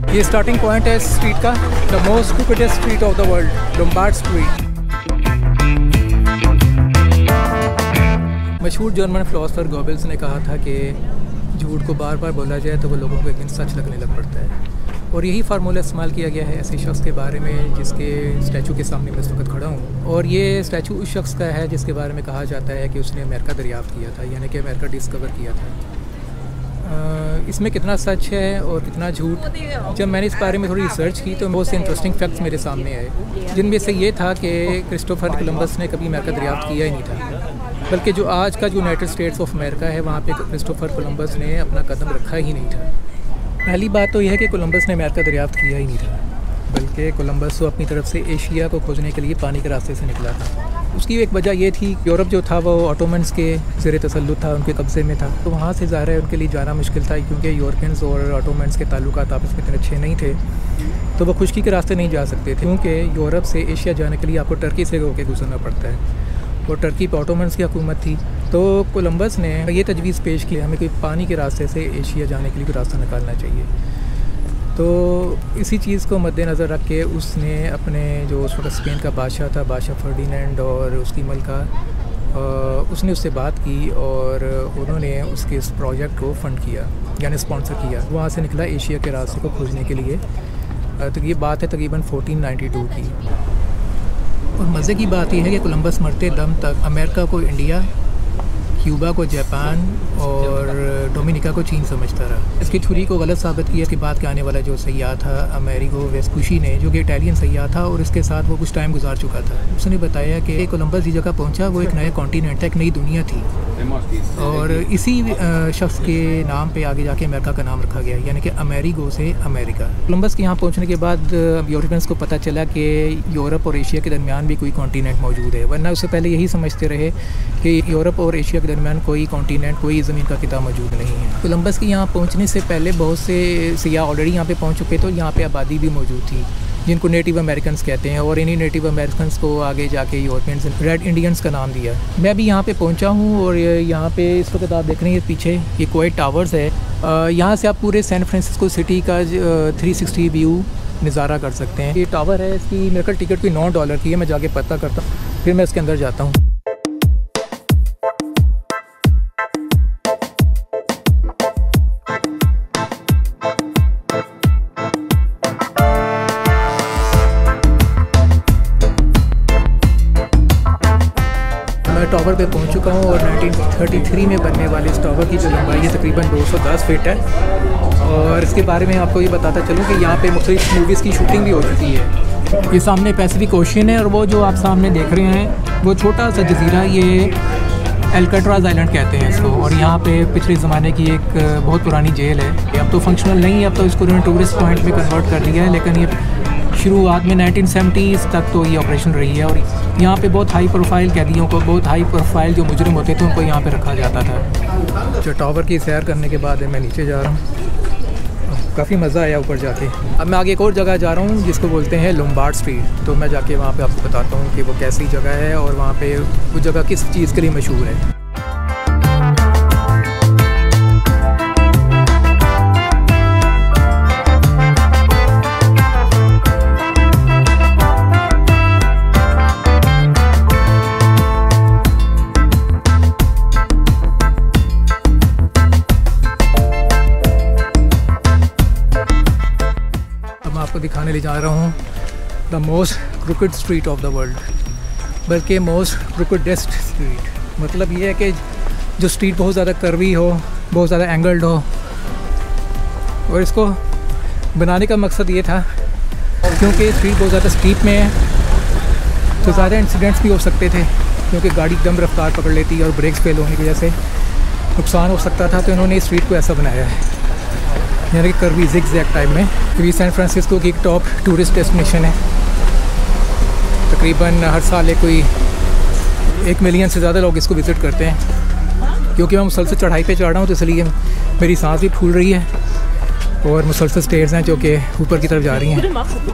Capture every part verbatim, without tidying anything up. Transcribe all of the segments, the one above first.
ये starting point है इस स्ट्रीट का, the most crookedest street of the world, Lombard street. मशहूर जर्मन फिलोसफर गोबेल्स ने कहा था कि झूठ को बार बार बोला जाए तो वो लोगों को एक दिन सच लगने लग पड़ता है, और यही फार्मूला इस्तेमाल किया गया है ऐसे शख्स के बारे में जिसके स्टैचू के सामने मैं इस वक्त खड़ा हूँ। और ये स्टैचू उस शख्स का है जिसके बारे में कहा जाता है कि उसने अमेरिका दरियाफ्त किया था, यानी कि अमेरिका डिस्कवर किया था। इसमें कितना सच है और कितना झूठ, जब मैंने इस बारे में थोड़ी रिसर्च की तो बहुत से इंटरेस्टिंग फैक्ट्स मेरे सामने आए, जिनमें से ये था कि क्रिस्टोफर कोलंबस ने कभी अमेरिका दरियाफ्त किया ही नहीं था, बल्कि जो आज का जो यूनाइटेड स्टेट्स ऑफ अमेरिका है वहाँ पे क्रिस्टोफर कोलंबस ने अपना कदम रखा ही नहीं था। पहली बात तो यह है कि कोलंबस ने अमेरिका दरियाफ्त किया ही नहीं था, बल्कि कोलंबस तो अपनी तरफ से एशिया को खोजने के लिए पानी के रास्ते से निकला था। उसकी एक वजह ये थी, यूरोप जो था वो ऑटोमन्स के ज़ेर तसल्लुत था, उनके कब्ज़े में था, तो वहाँ से ज़ाहिर है उनके लिए जाना मुश्किल था, क्योंकि यूरोपियंस और ऑटोमन्स के ताल्लुकात आपस में इतने अच्छे नहीं थे, तो वो खुशकी के रास्ते नहीं जा सकते थे, क्योंकि यूरोप से एशिया जाने के लिए आपको टर्की से होकर गुजरना पड़ता है, और टर्की पर ऑटोमन्स की हुकूमत थी। तो कोलंबस ने ये तजवीज़ पेश की हमें कोई पानी के रास्ते से एशिया जाने के लिए कोई रास्ता निकालना चाहिए। तो इसी चीज़ को मद्देनज़र रख के उसने अपने जो उस वक्त स्पेन का बादशाह था, बादशाह फर्डिनेंड और उसकी मलका, उसने उससे बात की और उन्होंने उसके इस प्रोजेक्ट को फ़ंड किया, यानी स्पॉन्सर किया। वहाँ से निकला एशिया के रास्ते को खोजने के लिए। तो ये बात है तकरीबन फोर्टीन नाइन्टी टू की। और मज़े की बात यह है कि कोलंबस मरते दम तक अमेरिका को इंडिया, क्यूबा को जापान और डोमिनिका को चीन समझता रहा। इसकी थ्योरी को गलत साबित किया कि बाद के आने वाला जो सयाह था अमेरिको वेस्पुशी ने, जो कि इटालियन सयाह था और इसके साथ वो कुछ टाइम गुजार चुका था, उसने बताया कि कोलंबस जिस जगह पहुंचा वो एक नया कॉन्टिनेंट था, एक नई दुनिया थी, और इसी शख्स के नाम पे आगे जाके अमेरिका का नाम रखा गया, यानी कि अमेरिगो से अमेरिका। कोलंबस के यहाँ पहुँचने के बाद यूरोपियंस को पता चला कि यूरोप और एशिया के दरमियान भी कोई कॉन्टिनेंट मौजूद है, वरना उससे पहले यही समझते रहे कि यूरोप और एशिया के दरमियान कोई कॉन्टिनेंट, कोई ज़मीन का किता मौजूद नहीं है। कोलंबस के यहाँ पहुँचने से पहले बहुत से सियाह ऑलरेडी यहाँ पे पहुँच चुके, तो यहाँ पे आबादी भी मौजूद थी जिनको नेटिव अमेरिकन्स कहते हैं, और इन्हीं नेटिव अमेरिकन्स को आगे जाके यूरोपियंस रेड इंडियंस का नाम दिया। मैं भी यहाँ पे पहुँचा हूँ और यहाँ पे इस वक्त आप देख रहे हैं पीछे ये कोइट टावर्स है। यहाँ से आप पूरे सैन फ्रांसिस्को सिटी का थ्री सिक्सटी व्यू नज़ारा कर सकते हैं। ये टावर है, इसकी मेरे ख्याल टिकट कोई नौ डॉलर की है, मैं जाके पता करता हूँ फिर मैं इसके अंदर जाता हूँ। टावर पे पहुंच चुका हूं और नाइनटीन थर्टी थ्री में बनने वाले इस टावर की जो लंबाई है तकरीबन दो सौ दस फीट है, और इसके बारे में आपको ये बताता चलूं कि यहाँ पे मुख्तलिफ मूवीज़ की शूटिंग भी हो चुकी है। ये सामने पैसिफिक ओशन है, और वो जो आप सामने देख रहे हैं वो छोटा सा जजीरा, ये एल्काट्राज आइलैंड कहते हैं इसको, और यहाँ पे पिछले ज़माने की एक बहुत पुरानी जेल है। अब तो फंक्शनल नहीं है, अब तो इसको उन्होंने टूरिस्ट पॉइंट में कन्वर्ट कर दिया है, लेकिन ये शुरुआत में नाइनटीन सेवेंटीज़ तक तो ये ऑपरेशन रही है, और यहाँ पे बहुत हाई प्रोफाइल कैदियों को, बहुत हाई प्रोफाइल जो मुजरिम होते थे उनको यहाँ पे रखा जाता था। जो टावर की सैर करने के बाद मैं नीचे जा रहा हूँ, काफ़ी मज़ा आया ऊपर जाके। अब मैं आगे एक और जगह जा रहा हूँ जिसको बोलते हैं लोम्बार्ड स्ट्रीट, तो मैं जाके वहाँ पे आपको बताता हूँ कि वो कैसी जगह है और वहाँ पे वो जगह किस चीज़ के लिए मशहूर है। आपको दिखाने ले जा रहा हूँ the most crooked street of the world, बल्कि मोस्ट क्रूकेडेस्ट स्ट्रीट। मतलब ये है कि जो स्ट्रीट बहुत ज़्यादा कर्वी हो, बहुत ज़्यादा एंगल्ड हो, और इसको बनाने का मकसद ये था क्योंकि स्ट्रीट बहुत ज़्यादा स्टीप में है तो ज़्यादा इंसिडेंट्स भी हो सकते थे, क्योंकि गाड़ी दम रफ्तार पकड़ लेती है और ब्रेक्स फेल होने की वजह से नुकसान हो सकता था, तो इन्होंने इस स्ट्रीट को ऐसा बनाया है, यानी कि कर्वी जिग जैग टाइप में। क्योंकि सैन फ्रांसिस्को की एक टॉप टूरिस्ट डेस्टिनेशन है, तकरीबन हर साल एक कोई एक मिलियन से ज़्यादा लोग इसको विज़िट करते हैं। क्योंकि मैं मुसलसल चढ़ाई पे चढ़ रहा हूँ तो इसलिए मेरी सांस भी फूल रही है, और मुसलसल स्टेयर्स हैं जो कि ऊपर की तरफ जा रही हैं।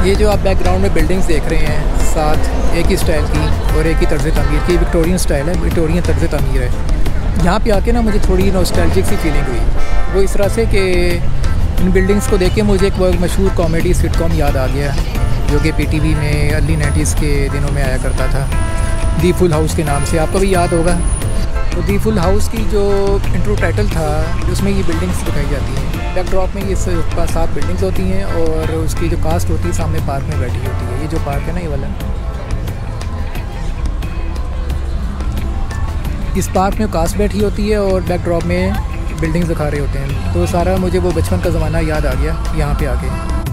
ये जो आप बैकग्राउंड में बिल्डिंग्स देख रहे हैं, साथ एक ही स्टाइल की और एक ही तर्ज़ तमीर की, विक्टोरियन स्टाइल है, विक्टोरियन तर्ज़ तमीर है। यहाँ पे आके ना मुझे थोड़ी नॉस्टैल्जिक सी फीलिंग हुई, वो इस तरह से कि इन बिल्डिंग्स को देख के मुझे एक बहुत मशहूर कॉमेडी सिटकॉम याद आ गया, जो कि पी टी वी में अर्ली नाइन्टीज़ के दिनों में आया करता था, दी फुल हाउस के नाम से, आपको भी याद होगा। तो दी फुल हाउस की जो इंट्रो टाइटल था, उसमें ये बिल्डिंग्स दिखाई जाती हैं। बैकड्रॉप में ये सात बिल्डिंग्स होती हैं और उसकी जो कास्ट होती है सामने पार्क में बैठी होती है। ये जो पार्क है ना, ये वाला, इस पार्क में कास्ट बैठी होती है और बैकड्रॉप में बिल्डिंग्स दिखा रहे होते हैं। तो सारा मुझे वो बचपन का ज़माना याद आ गया यहाँ पे आके।